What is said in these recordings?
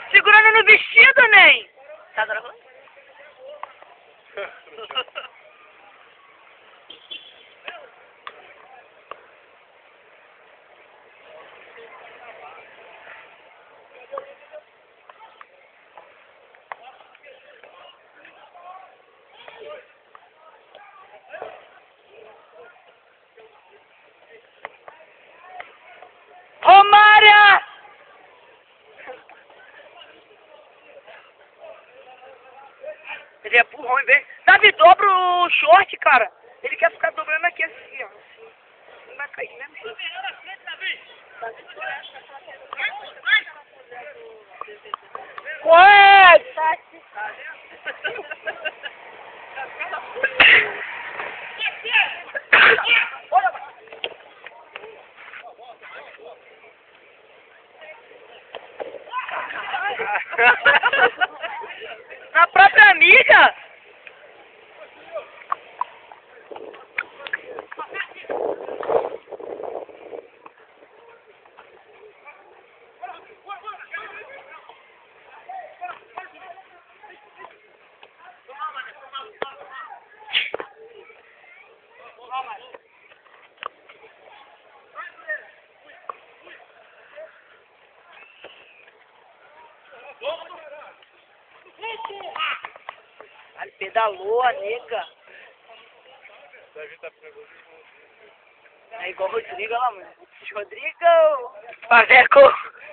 Segurando no vestido, nem. Tá gravando? Romária! Ele é burrão, em vez. Davi, dobra o short, cara. Ele quer ficar dobrando aqui assim, ó. Não vai cair mesmo. Ué! Na própria amiga? Ele pedalou a nega. É igual o Rodrigo lá, mano. Rodrigo! Paveco!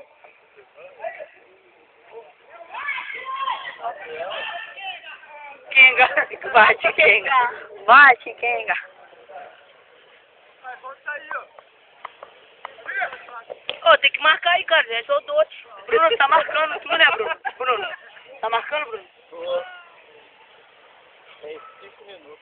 Kenga! Bate, Kenga! Bate, Kenga! Ô, tem que marcar aí, cara. Já soltou outro. Bruno, tá marcando. Tu não é, Bruno? Bruno, tá marcando, Bruno? Tem 5 minutos.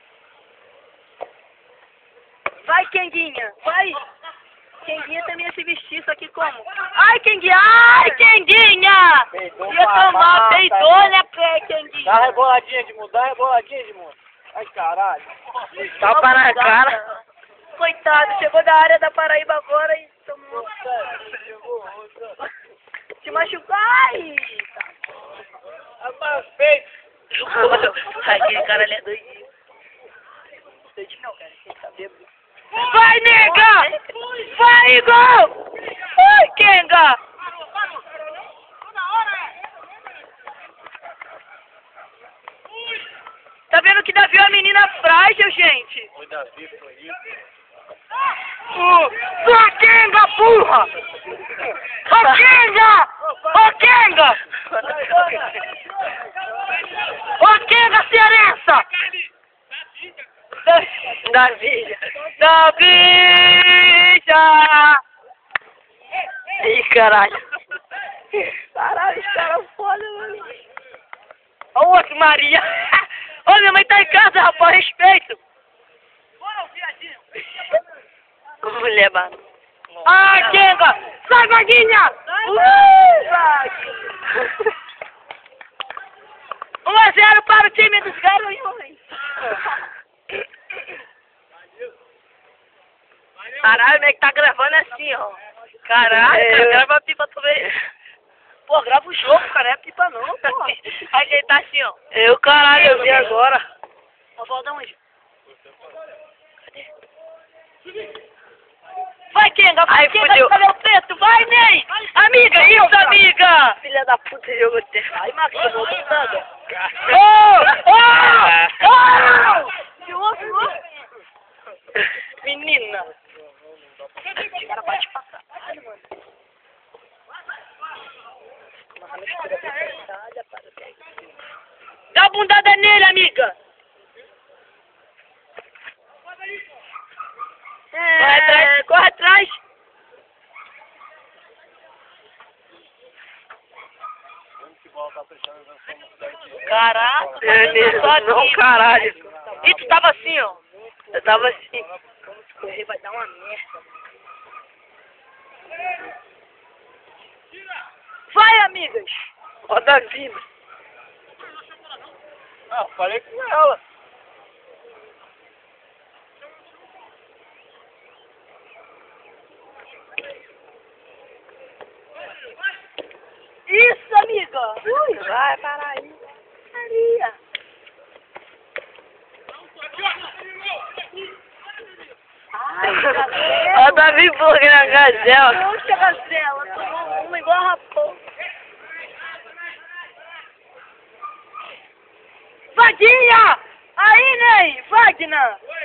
Vai, Kenguinha, vai! Kenguinha também ia se vestir, só que como? Ai, Kenguinha! Ai, Kenguinha! Peidou Ia pra tomar, mata, peidou, né, Kenguinha? Dá reboladinha de mundo, dá reboladinha de mundo. Ai, caralho. Tapa na cara. Coitado, chegou da área da Paraíba agora e tomou. Se machucou. Ai! Rapaz, feito. Aquele cara ali é doidinho. Doidinho não, cara. Ele tá bêbado. Vai, nega! Vai, igual! Vai, Kenga! Tá vendo que Davi é uma menina frágil, gente? Foi Davi, foi isso. Ô, Kenga, burra! Ô, Kenga! Ô, Kenga! Ô, Kenga, serença! Davi! Ih, caralho! Caralho, os caras foda, mano! Ô, outro, Maria! Ô, minha mãe tá em casa, rapaz, respeito! Bora, viadinho! Mulher, mano! Ah, Kenga! Sai, vaguinha! Vai! 1-0 para o time dos garotos! Caralho, meio que tá gravando assim, ó. Caralho, cara, grava a pipa também. Pô, grava o jogo, cara, não é pipa não, pô. Aí ele tá assim, ó. Caralho, eu vi agora. A bola da onde? Cadê? Vai, Kenga, vai, Kenga, cadê o preto? Vai, Ney! Amiga, isso, amiga! Filha da puta, jogou terra. Ai, Marcos, eu vou lutando. Menina! Esse cara bate pra caralho, mano. Dá a bundada nele, amiga! Corre atrás, corre atrás! Caraca, não, caralho. E tu tava assim, ó. Eu tava assim. Vamos correr, vai dar uma merda. Vai, amigas! Roda a vida. Ah, falei com ela. Isso, amiga! Vai, para aí. Maria. Olha o Davi Burger na gazela. Puxa a gazela, tomou uma igual a raposa. Vaguinha! Aí, Ney! Wagner!